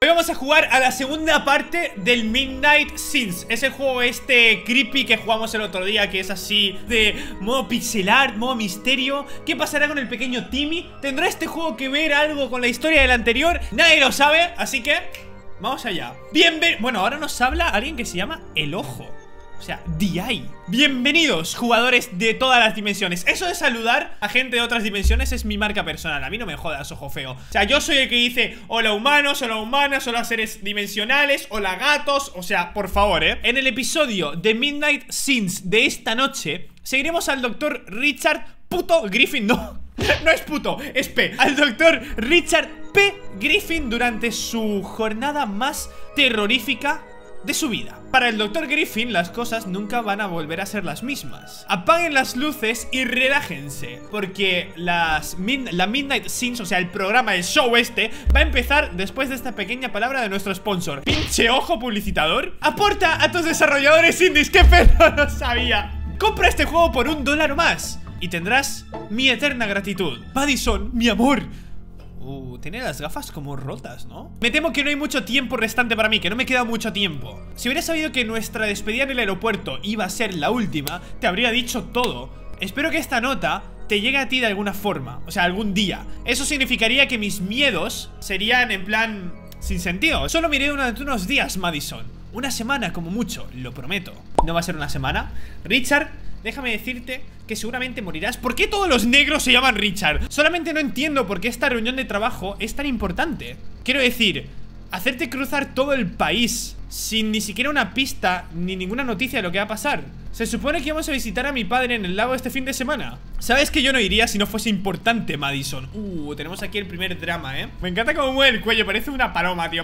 Hoy vamos a jugar a la segunda parte del Midnight Sins. Es el juego creepy que jugamos el otro día, que es así de modo pixel art, modo misterio. ¿Qué pasará con el pequeño Timmy? ¿Tendrá este juego que ver algo con la historia del anterior? Nadie lo sabe, así que vamos allá. Bueno, ahora nos habla alguien que se llama El Ojo. O sea, DI. Bienvenidos, jugadores de todas las dimensiones. Eso de saludar a gente de otras dimensiones es mi marca personal. A mí no me jodas, ojo feo. O sea, yo soy el que dice hola humanos, hola humanas, hola seres dimensionales, hola gatos. O sea, por favor, En el episodio de Midnight Sins de esta noche seguiremos al doctor Richard puto Griffin, no es puto, es P. Al doctor Richard P. Griffin durante su jornada más terrorífica de su vida. Para el Dr. Griffin las cosas nunca van a volver a ser las mismas. Apaguen las luces y relájense, porque la Midnight Sins, o sea el programa, el show va a empezar después de esta pequeña palabra de nuestro sponsor. Pinche ojo publicitador. Aporta a tus desarrolladores indies. ¡Qué perro! No sabía. Compra este juego por $1 o más y tendrás mi eterna gratitud. Madison, mi amor. Tiene las gafas como rotas, ¿no? Me temo que no hay mucho tiempo restante para mí, que no me queda mucho tiempo. Si hubiera sabido que nuestra despedida en el aeropuerto iba a ser la última, te habría dicho todo. Espero que esta nota te llegue a ti de alguna forma, o sea, algún día. Eso significaría que mis miedos serían en plan sin sentido. Solo miré durante unos días, Madison. Una semana como mucho, lo prometo. ¿No va a ser una semana? Richard, déjame decirte que seguramente morirás. ¿Por qué todos los negros se llaman Richard? Solamente no entiendo por qué esta reunión de trabajo es tan importante. Quiero decir, hacerte cruzar todo el país sin ni siquiera una pista ni ninguna noticia de lo que va a pasar. Se supone que íbamos a visitar a mi padre en el lago este fin de semana. Sabes que yo no iría si no fuese importante, Madison. Tenemos aquí el primer drama, Me encanta cómo mueve el cuello, parece una paloma, tío.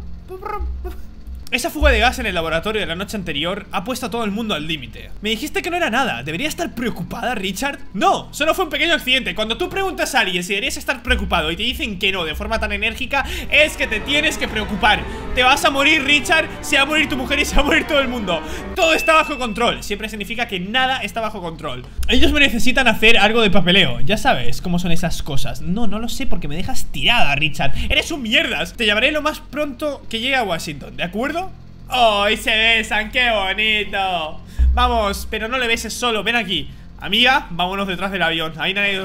Esa fuga de gas en el laboratorio de la noche anterior ha puesto a todo el mundo al límite. Me dijiste que no era nada. ¿Debería estar preocupada, Richard? No, solo fue un pequeño accidente. Cuando tú preguntas a alguien si deberías estar preocupado y te dicen que no de forma tan enérgica, es que te tienes que preocupar. Te vas a morir, Richard. Se va a morir tu mujer y se va a morir todo el mundo. Todo está bajo control. Siempre significa que nada está bajo control. Ellos me necesitan hacer algo de papeleo. Ya sabes cómo son esas cosas. No lo sé porque me dejas tirada, Richard. Eres un mierdas. Te llamaré lo más pronto que llegue a Washington, ¿de acuerdo? ¡Oh! Y se besan, ¡qué bonito! Vamos, pero no le beses solo, ven aquí. Amiga, vámonos detrás del avión. Ahí nadie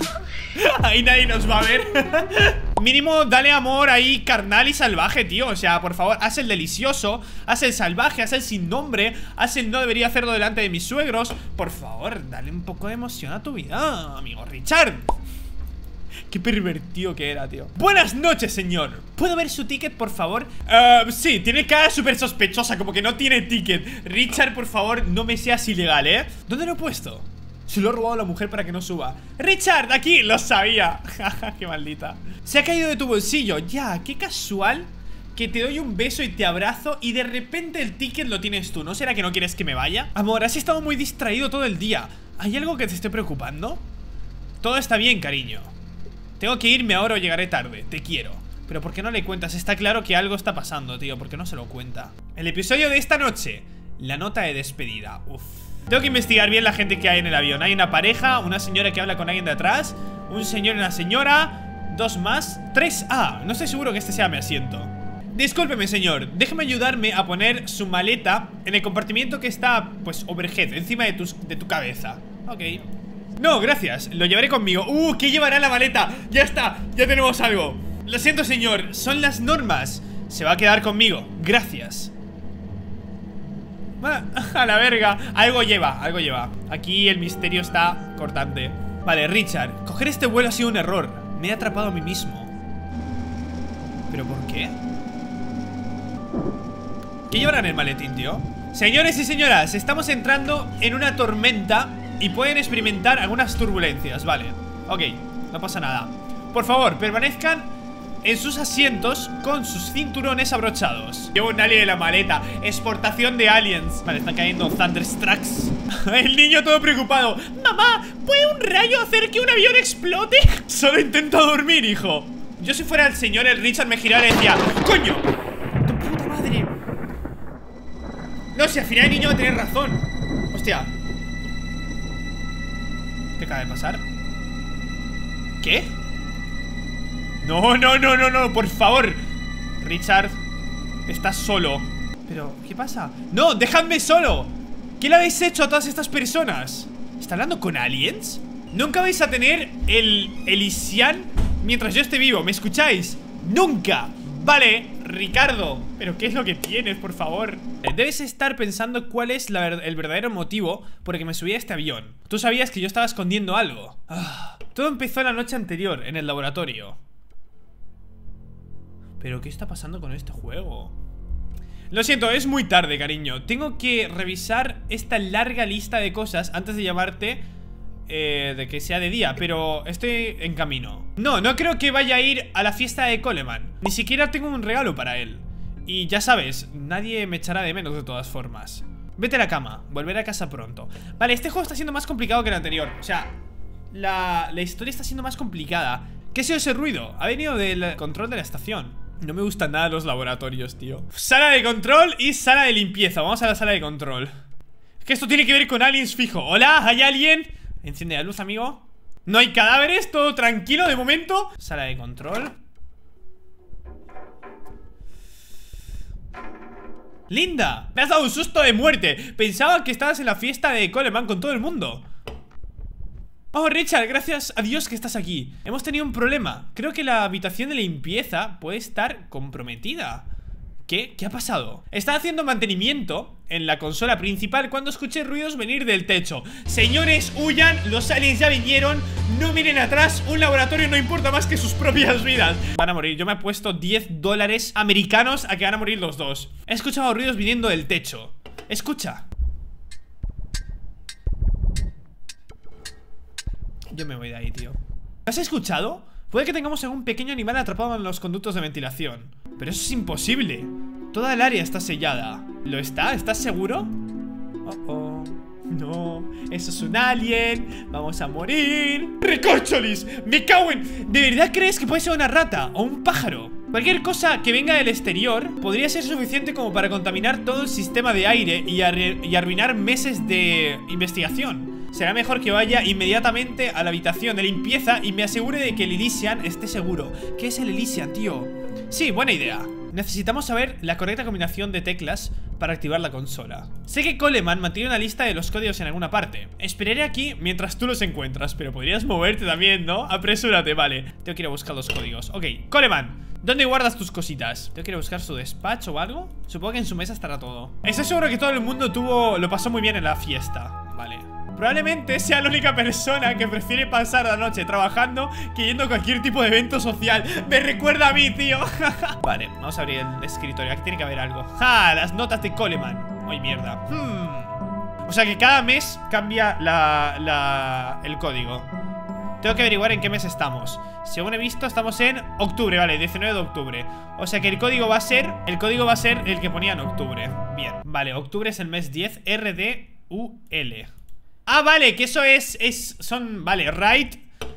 nos va a ver. Mínimo, dale amor ahí carnal y salvaje, tío. O sea, por favor, haz el delicioso, haz el salvaje, haz el sin nombre, haz el no debería hacerlo delante de mis suegros. Por favor, dale un poco de emoción a tu vida, amigo Richard. Qué pervertido que era, tío. Buenas noches, señor. ¿Puedo ver su ticket, por favor? Sí, tiene cara súper sospechosa, como que no tiene ticket. Richard, por favor, no me seas ilegal, ¿Dónde lo he puesto? Se lo ha robado a la mujer para que no suba. Richard, aquí, lo sabía. Qué maldita. Se ha caído de tu bolsillo. Ya, qué casual que te doy un beso y te abrazo y de repente el ticket lo tienes tú. ¿No será que no quieres que me vaya? Amor, has estado muy distraído todo el día. ¿Hay algo que te esté preocupando? Todo está bien, cariño. Tengo que irme ahora o llegaré tarde, te quiero. Pero ¿por qué no le cuentas? Está claro que algo está pasando, tío. ¿Por qué no se lo cuenta? El episodio de esta noche, la nota de despedida. Tengo que investigar bien la gente que hay en el avión. Hay una pareja, una señora que habla con alguien de atrás, un señor y una señora, 2 más, 3A. No estoy seguro que este sea mi asiento. Discúlpeme, señor, déjeme ayudarme a poner su maleta en el compartimiento que está, pues, overhead, encima de tu cabeza. Ok. No, gracias, lo llevaré conmigo. ¿Qué llevará en la maleta? Ya está, ya tenemos algo. Lo siento, señor, son las normas. Se va a quedar conmigo, gracias. A la verga. Algo lleva. Aquí el misterio está cortante. Vale, Richard, coger este vuelo ha sido un error. Me he atrapado a mí mismo. ¿Pero por qué? ¿Qué llevará en el maletín, tío? Señores y señoras, estamos entrando en una tormenta y pueden experimentar algunas turbulencias, vale. Ok, no pasa nada. Por favor, permanezcan en sus asientos con sus cinturones abrochados. Llevo un alien en la maleta. Exportación de aliens. Vale, están cayendo Thunderstrucks. El niño todo preocupado. Mamá, ¿puede un rayo hacer que un avión explote? Solo intento dormir, hijo. Yo si fuera el señor, el Richard me girara y decía: ¡coño! ¡Tu puta madre! No, si al final el niño va a tener razón. Hostia. ¿Qué acaba de pasar? ¿Qué? No, por favor. Richard, estás solo. Pero, ¿qué pasa? ¡No! ¡Dejadme solo! ¿Qué le habéis hecho a todas estas personas? ¿Está hablando con aliens? Nunca vais a tener el Elysian mientras yo esté vivo, ¿me escucháis? ¡Nunca! Vale, Ricardo, ¿pero qué es lo que tienes, por favor? Debes estar pensando cuál es el verdadero motivo por el que me subí a este avión. Tú sabías que yo estaba escondiendo algo. Todo empezó la noche anterior, en el laboratorio. ¿Pero qué está pasando con este juego? Lo siento, es muy tarde, cariño. Tengo que revisar esta larga lista de cosas antes de llamarte de que sea de día, pero estoy en camino. No creo que vaya a ir a la fiesta de Coleman. Ni siquiera tengo un regalo para él. Y ya sabes, nadie me echará de menos de todas formas. Vete a la cama, volveré a casa pronto. Vale, este juego está siendo más complicado que el anterior. O sea, la historia está siendo más complicada. ¿Qué ha sido ese ruido? Ha venido del control de la estación. No me gustan nada los laboratorios, tío. Sala de control y sala de limpieza. Vamos a la sala de control. Es que esto tiene que ver con aliens fijo. Hola, ¿hay alguien? Enciende la luz, amigo. No hay cadáveres, todo tranquilo de momento. Sala de control. Linda, me has dado un susto de muerte. Pensaba que estabas en la fiesta de Coleman con todo el mundo. Oh, Richard, gracias a Dios que estás aquí. Hemos tenido un problema. Creo que la habitación de limpieza puede estar comprometida. ¿Qué? ¿Qué ha pasado? Estaba haciendo mantenimiento en la consola principal cuando escuché ruidos venir del techo. Señores, huyan, los aliens ya vinieron. No miren atrás, un laboratorio no importa más que sus propias vidas. Van a morir, yo me he puesto $10 americanos a que van a morir los dos. He escuchado ruidos viniendo del techo. Escucha. Yo me voy de ahí, tío. ¿Has escuchado? Puede que tengamos algún pequeño animal atrapado en los conductos de ventilación. Pero eso es imposible. Toda el área está sellada. ¿Lo está? ¿Estás seguro? Oh. No, eso es un alien. Vamos a morir. ¡Recorcholis! ¡Me cago en! ¿De verdad crees que puede ser una rata o un pájaro? Cualquier cosa que venga del exterior podría ser suficiente como para contaminar todo el sistema de aire y arruinar meses de investigación. Será mejor que vaya inmediatamente a la habitación de limpieza y me asegure de que el Elysian esté seguro. ¿Qué es el Elysian, tío? Sí, buena idea. Necesitamos saber la correcta combinación de teclas para activar la consola. Sé que Coleman mantiene una lista de los códigos en alguna parte. Esperaré aquí mientras tú los encuentras, pero podrías moverte también, ¿no? Apresúrate, vale. Tengo que ir a buscar los códigos. Ok, Coleman, ¿dónde guardas tus cositas? Tengo que ir a buscar su despacho o algo. Supongo que en su mesa estará todo. Estoy seguro que todo el mundo lo pasó muy bien en la fiesta. Vale. Probablemente sea la única persona que prefiere pasar la noche trabajando que yendo a cualquier tipo de evento social. Me recuerda a mí, tío. Vale, vamos a abrir el escritorio. Aquí tiene que haber algo. ¡Ja! Las notas de Coleman. ¡Ay, mierda! O sea que cada mes cambia el código. Tengo que averiguar en qué mes estamos. Según he visto, estamos en octubre, vale, 19 de octubre. O sea que el código va a ser el que ponía en octubre. Bien, vale, octubre es el mes 10. RDUL. Ah, vale, que eso vale, right,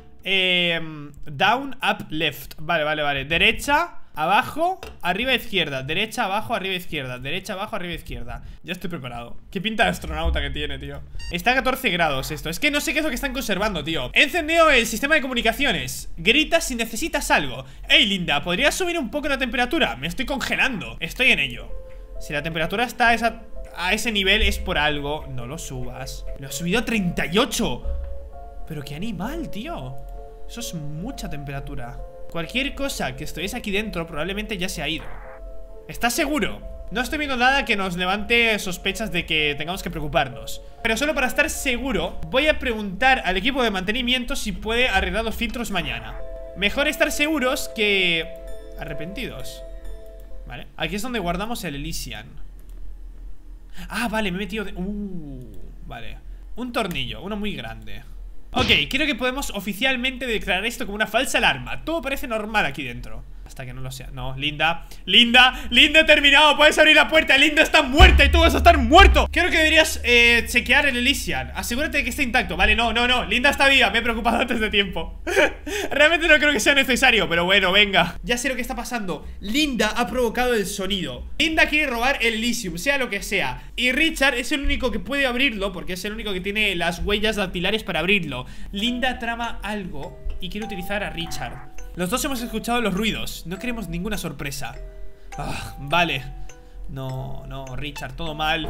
down, up, left. Vale, derecha, abajo, arriba, izquierda. Derecha, abajo, arriba, izquierda. Derecha, abajo, arriba, izquierda. Ya estoy preparado. Qué pinta de astronauta que tiene, tío. Está a 14 grados esto. Es que no sé qué es lo que están conservando, tío. He encendido el sistema de comunicaciones. Grita si necesitas algo. Ey, Linda, ¿podrías subir un poco la temperatura? Me estoy congelando. Estoy en ello. Si la temperatura está a ese nivel es por algo. No lo subas. Lo he subido a 38. Pero qué animal, tío. Eso es mucha temperatura. Cualquier cosa que estuviese aquí dentro probablemente ya se ha ido. ¿Estás seguro? No estoy viendo nada que nos levante sospechas de que tengamos que preocuparnos. Pero solo para estar seguro, voy a preguntar al equipo de mantenimiento si puede arreglar los filtros mañana. Mejor estar seguros que arrepentidos. Vale, aquí es donde guardamos el Elysian. Ah, vale, me he metido de... vale. Un tornillo, uno muy grande. Ok, creo que podemos oficialmente declarar esto como una falsa alarma. Todo parece normal aquí dentro. Hasta que no lo sea. No, Linda, he terminado. Puedes abrir la puerta. Linda está muerta y tú vas a estar muerto. Creo que deberías chequear el Elysian. Asegúrate de que esté intacto. Vale, no, Linda está viva. Me he preocupado antes de tiempo. Realmente no creo que sea necesario, pero bueno, venga. Ya sé lo que está pasando. Linda ha provocado el sonido. Linda quiere robar el Elysium, sea lo que sea. Y Richard es el único que puede abrirlo, porque es el único que tiene las huellas dactilares para abrirlo. Linda trama algo y quiere utilizar a Richard. Los dos hemos escuchado los ruidos. No queremos ninguna sorpresa. Vale. No, Richard, todo mal.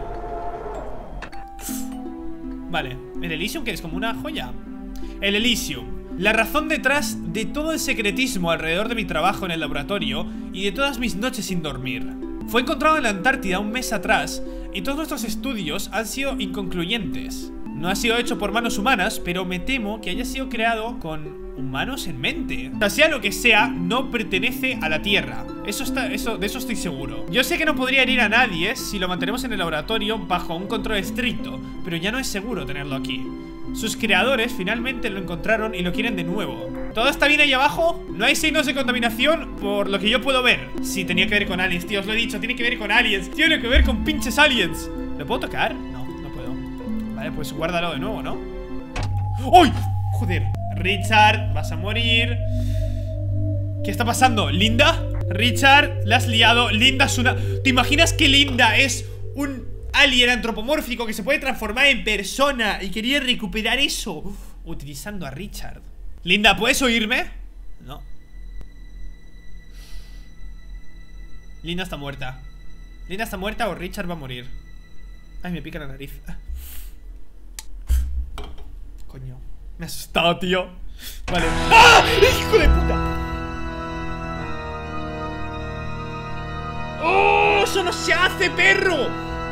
Vale, el Elysium, que es como una joya. El Elysium, la razón detrás de todo el secretismo alrededor de mi trabajo en el laboratorio y de todas mis noches sin dormir. Fue encontrado en la Antártida un mes atrás y todos nuestros estudios han sido inconcluyentes. No ha sido hecho por manos humanas, pero me temo que haya sido creado con humanos en mente. O sea lo que sea, no pertenece a la Tierra. De eso estoy seguro. Yo sé que no podría herir a nadie si lo mantenemos en el laboratorio bajo un control estricto, pero ya no es seguro tenerlo aquí. Sus creadores finalmente lo encontraron y lo quieren de nuevo. ¿Todo está bien ahí abajo? No hay signos de contaminación por lo que yo puedo ver. Sí, tenía que ver con aliens, tío, os lo he dicho. Tiene que ver con aliens. Tiene que ver con pinches aliens. ¿Lo puedo tocar? No, no puedo. Vale, pues guárdalo de nuevo, ¿no? ¡Uy! Joder. Richard, vas a morir. ¿Qué está pasando? ¿Linda? Richard, la has liado. Linda es una... ¿Te imaginas que Linda es un alien antropomórfico que se puede transformar en persona y quería recuperar eso utilizando a Richard? Linda, ¿puedes oírme? No. Linda está muerta. Linda está muerta o Richard va a morir. Ay, me pica la nariz. Coño, me ha asustado, tío. Vale. ¡Ah! ¡Hijo de puta! ¡Oh! ¡Eso no se hace, perro!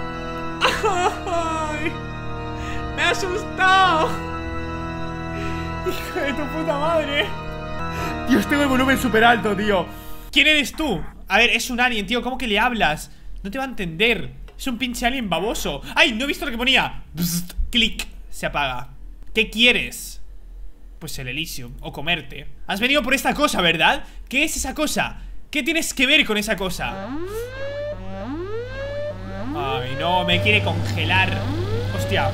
¡Ay! ¡Me ha asustado! ¡Hijo de tu puta madre! Dios, tengo el volumen súper alto, tío. ¿Quién eres tú? A ver, es un alien, tío. ¿Cómo que le hablas? No te va a entender. Es un pinche alien baboso. ¡Ay! No he visto lo que ponía. Bzzt, clic. Se apaga. ¿Qué quieres? Pues el Elysium. O comerte. Has venido por esta cosa, ¿verdad? ¿Qué es esa cosa? ¿Qué tienes que ver con esa cosa? Ay, no, me quiere congelar. Hostia.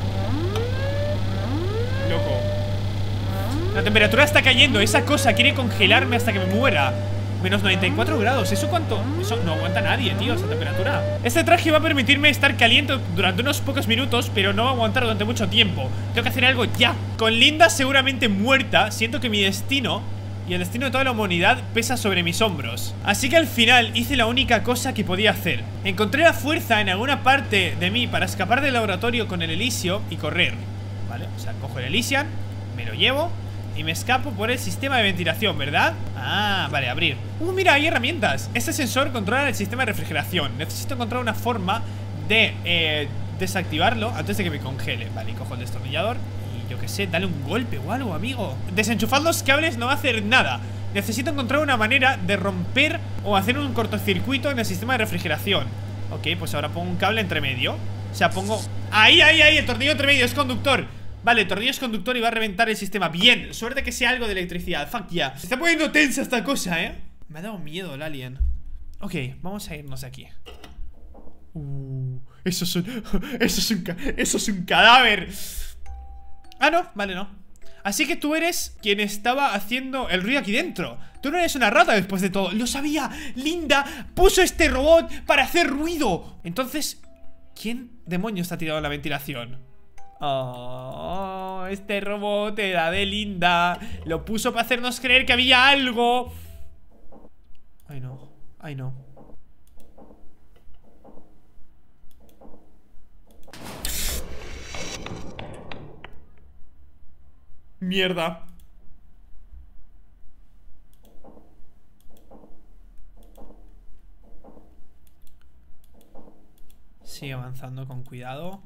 Loco. La temperatura está cayendo. Esa cosa quiere congelarme hasta que me muera. Menos 94 grados. ¿Eso cuánto? Eso no aguanta nadie, tío, esa temperatura. Este traje va a permitirme estar caliente durante unos pocos minutos, pero no va a aguantar durante mucho tiempo. Tengo que hacer algo ya. Con Linda seguramente muerta, siento que mi destino y el destino de toda la humanidad pesa sobre mis hombros. Así que al final hice la única cosa que podía hacer. Encontré la fuerza en alguna parte de mí para escapar del laboratorio con el Elysium y correr. ¿Vale? O sea, cojo el Elysium, me lo llevo y me escapo por el sistema de ventilación, ¿verdad? Ah, vale, abrir. Mira, hay herramientas. Este sensor controla el sistema de refrigeración. Necesito encontrar una forma de desactivarlo antes de que me congele. Vale, cojo el destornillador y yo qué sé, dale un golpe o algo, amigo. Desenchufar los cables no va a hacer nada. Necesito encontrar una manera de romper o hacer un cortocircuito en el sistema de refrigeración. Ok, pues ahora pongo un cable entre medio. O sea, pongo... ¡Ahí! El tornillo entre medio, es conductor. Vale, el tornillo es conductor y va a reventar el sistema. Bien, suerte que sea algo de electricidad. Fuck yeah. Se está poniendo tensa esta cosa, ¿eh? Me ha dado miedo el alien. Ok, vamos a irnos de aquí. Eso es un cadáver. Ah, no, vale, no. Así que tú eres quien estaba haciendo el ruido aquí dentro. Tú no eres una rata después de todo. Lo sabía, Linda puso este robot para hacer ruido. Entonces, ¿quién demonios está tirado en la ventilación? Oh, este robot era de Linda. Lo puso para hacernos creer que había algo. Ay, no, ay, no. Mierda. Sigue avanzando con cuidado.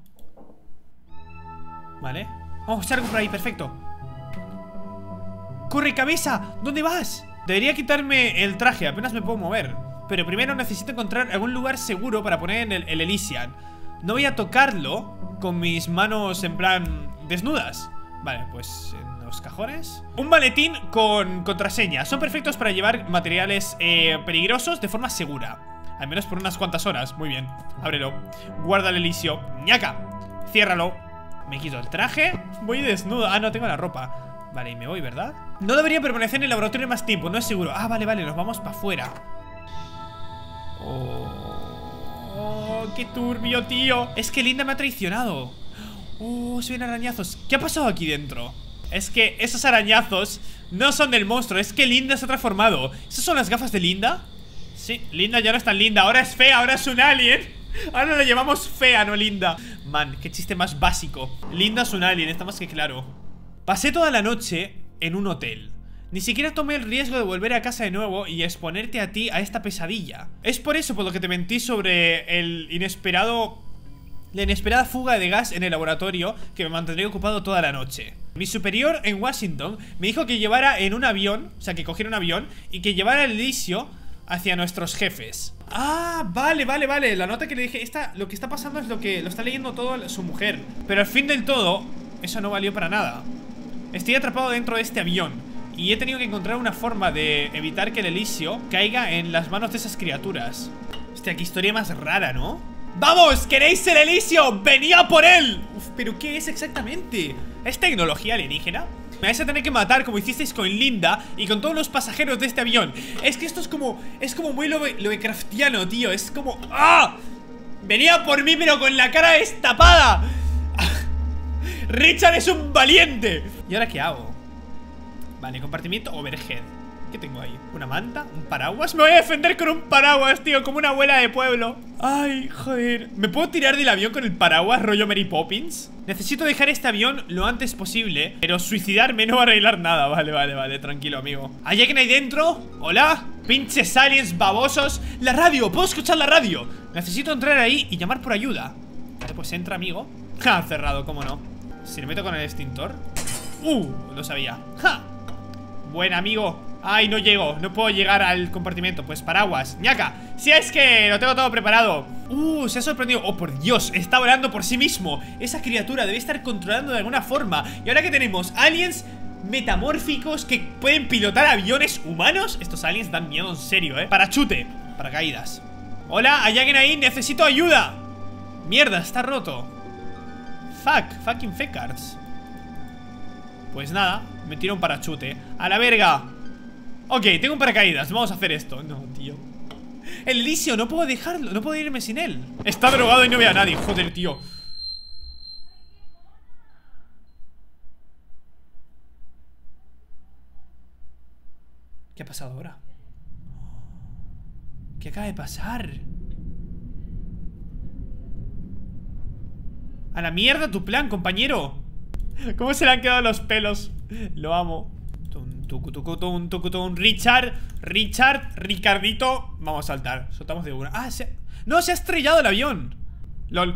Vale. Oh, se algo por ahí, perfecto. ¡Corre, cabeza! ¿Dónde vas? Debería quitarme el traje, apenas me puedo mover. Pero primero necesito encontrar algún lugar seguro para poner en el Elysium. No voy a tocarlo con mis manos en plan desnudas. Vale, pues en los cajones. Un maletín con contraseña. Son perfectos para llevar materiales peligrosos de forma segura. Al menos por unas cuantas horas. Muy bien, ábrelo. Guarda el Elysium. ¡Ñaca! Ciérralo. Me quito el traje. Voy desnudo. Ah, no, tengo la ropa. Vale, y me voy, ¿verdad? No debería permanecer en el laboratorio más tiempo, no es seguro. Ah, vale, nos vamos para afuera. Oh, qué turbio, tío. Es que Linda me ha traicionado. Oh, se ven arañazos. ¿Qué ha pasado aquí dentro? Es que esos arañazos no son del monstruo, es que Linda se ha transformado. ¿Esas son las gafas de Linda? Sí, Linda ya no es tan linda. Ahora es fea, ahora es un alien. Ahora la llamamos fea, no linda. Man, qué chiste más básico. Linda es un alien, está más que claro. Pasé toda la noche en un hotel. Ni siquiera tomé el riesgo de volver a casa de nuevo y exponerte a ti a esta pesadilla. Es por eso por lo que te mentí sobre la inesperada fuga de gas en el laboratorio, que me mantendría ocupado toda la noche. Mi superior en Washington me dijo que llevara en un avión, o sea, que cogiera un avión y que llevara el Elysium hacia nuestros jefes. Ah, vale. La nota que le dije, lo que está pasando es lo que lo está leyendo todo su mujer. Pero al fin del todo, eso no valió para nada. Estoy atrapado dentro de este avión y he tenido que encontrar una forma de evitar que el Elysium caiga en las manos de esas criaturas. Hostia, qué historia más rara, ¿no? ¡Vamos! ¿Queréis el Elysium? ¡Venía por él! Uf, ¿pero qué es exactamente? ¿Es tecnología alienígena? Me vais a tener que matar como hicisteis con Linda y con todos los pasajeros de este avión. Es que esto es como muy Lovecraftiano, tío. Es como... ¡ah! Venía por mí pero con la cara destapada. Richard es un valiente. ¿Y ahora qué hago? Vale, compartimiento overhead. ¿Qué tengo ahí? ¿Una manta? ¿Un paraguas? Me voy a defender con un paraguas, tío, como una abuela de pueblo. Ay, joder. ¿Me puedo tirar del avión con el paraguas rollo Mary Poppins? Necesito dejar este avión lo antes posible, pero suicidarme no va a arreglar nada. Vale, tranquilo, amigo. ¿Hay alguien ahí dentro? ¿Hola? Pinches aliens babosos. La radio, puedo escuchar la radio. Necesito entrar ahí y llamar por ayuda. Vale, pues entra, amigo. Ja, cerrado, cómo no. Si le meto con el extintor. Lo sabía. Ja. Buen amigo. Ay, no llego, no puedo llegar al compartimento. Pues paraguas, ñaca. Si es que lo tengo todo preparado. Se ha sorprendido. Oh, por Dios, está volando por sí mismo. Esa criatura debe estar controlando de alguna forma. Y ahora que tenemos aliens metamórficos que pueden pilotar aviones humanos. Estos aliens dan miedo en serio, Parachute, paracaídas. Hola, ¿hay alguien ahí? Necesito ayuda. Mierda, está roto. Fucking fecards. Pues nada, me tiro un parachute. ¡A la verga! Ok, tengo un paracaídas, vamos a hacer esto. No, tío. El Elysium, no puedo dejarlo, no puedo irme sin él. Está drogado y no ve a nadie, joder, tío. ¿Qué ha pasado ahora? ¿Qué acaba de pasar? A la mierda tu plan, compañero. ¿Cómo se le han quedado los pelos? Lo amo. Richard, Ricardito. Vamos a saltar, soltamos de una. No, se ha estrellado el avión. LOL.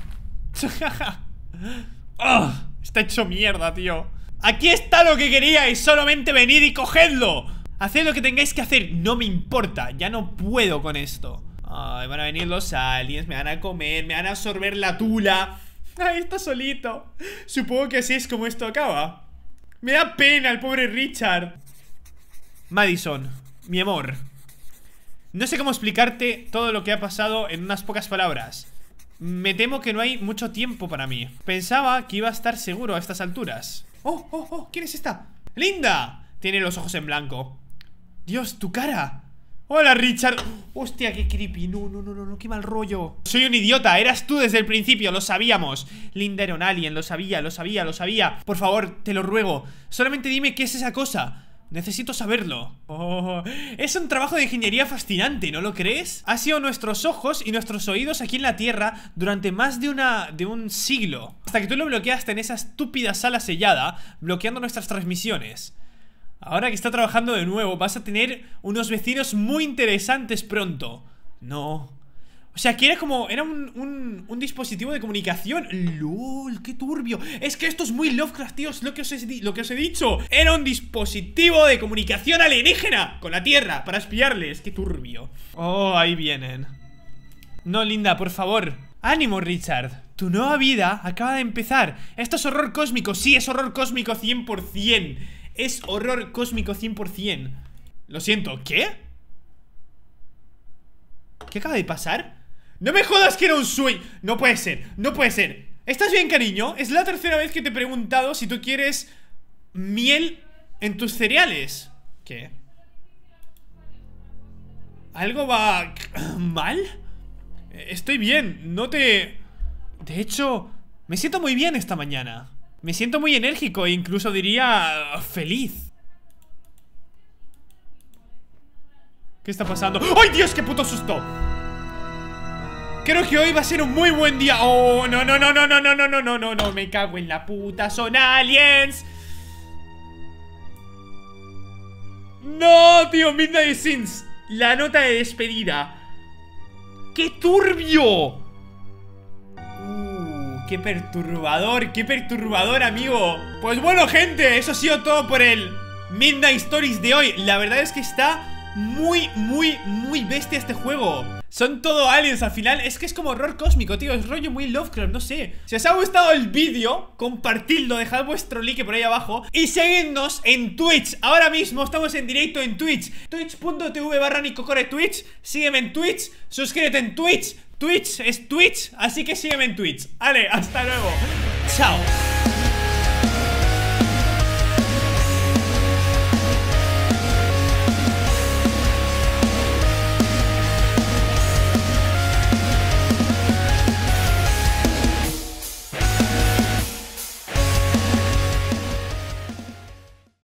Está hecho mierda, tío. Aquí está lo que queríais, solamente venid y cogedlo. Haced lo que tengáis que hacer, no me importa. Ya no puedo con esto. Ay, van a venir los aliens, me van a comer, me van a absorber la tula. Ay, está solito. Supongo que así es como esto acaba. Me da pena el pobre Richard. Madison, mi amor, no sé cómo explicarte todo lo que ha pasado en unas pocas palabras. Me temo que no hay mucho tiempo para mí. Pensaba que iba a estar seguro a estas alturas. ¿Quién es esta? ¡Linda! Tiene los ojos en blanco. Dios, tu cara. Hola, Richard. Hostia, qué creepy. No, qué mal rollo. Soy un idiota, eras tú desde el principio, lo sabíamos. Linda era un alien, lo sabía. Por favor, te lo ruego, solamente dime qué es esa cosa. Necesito saberlo. Es un trabajo de ingeniería fascinante, ¿no lo crees? Ha sido nuestros ojos y nuestros oídos aquí en la Tierra durante más de un siglo, hasta que tú lo bloqueaste en esa estúpida sala sellada, bloqueando nuestras transmisiones. Ahora que está trabajando de nuevo, vas a tener unos vecinos muy interesantes pronto. No. O sea, que era un dispositivo de comunicación. ¡Lol! ¡Qué turbio! Es que esto es muy Lovecraft, tío. Es lo que os he dicho. Era un dispositivo de comunicación alienígena con la Tierra para espiarles. ¡Qué turbio! Ahí vienen. No, Linda, por favor. ¡Ánimo, Richard! Tu nueva vida acaba de empezar. Esto es horror cósmico. Sí, es horror cósmico 100%. Es horror cósmico 100%. Lo siento, ¿qué? ¿Qué acaba de pasar? ¡No me jodas que era un sueño! No puede ser. ¿Estás bien, cariño? Es la tercera vez que te he preguntado si tú quieres miel en tus cereales. ¿Qué? ¿Algo va mal? Estoy bien, De hecho, me siento muy bien esta mañana. Me siento muy enérgico e incluso diría feliz. ¿Qué está pasando? ¡Ay, Dios, qué puto susto! Creo que hoy va a ser un muy buen día. Oh, no, no, no, no, no, no, no, no, no, no, no. Me cago en la puta, son aliens. No, tío, Midnight Sins. La nota de despedida. ¡Qué turbio! qué perturbador, amigo. Pues bueno, gente, eso ha sido todo por el Midnight Stories de hoy. La verdad es que está muy bestia este juego. Son todo aliens al final. Es que es como horror cósmico, tío. Es rollo muy Lovecraft, no sé. Si os ha gustado el vídeo, compartidlo, dejad vuestro like por ahí abajo y seguidnos en Twitch. Ahora mismo estamos en directo en Twitch, twitch.tv/NicoCore Twitch. Sígueme en Twitch, suscríbete en Twitch. Twitch es Twitch, así que sígueme en Twitch. Vale, hasta luego. Chao.